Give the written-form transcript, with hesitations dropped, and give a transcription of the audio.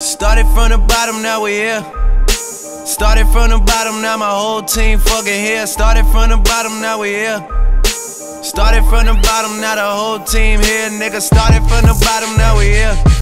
Started from the bottom, now we here. Started from the bottom, now my whole team fucking here. Started from the bottom, now we here. Started from the bottom, now the whole team here, nigga. Started from the bottom, now we here.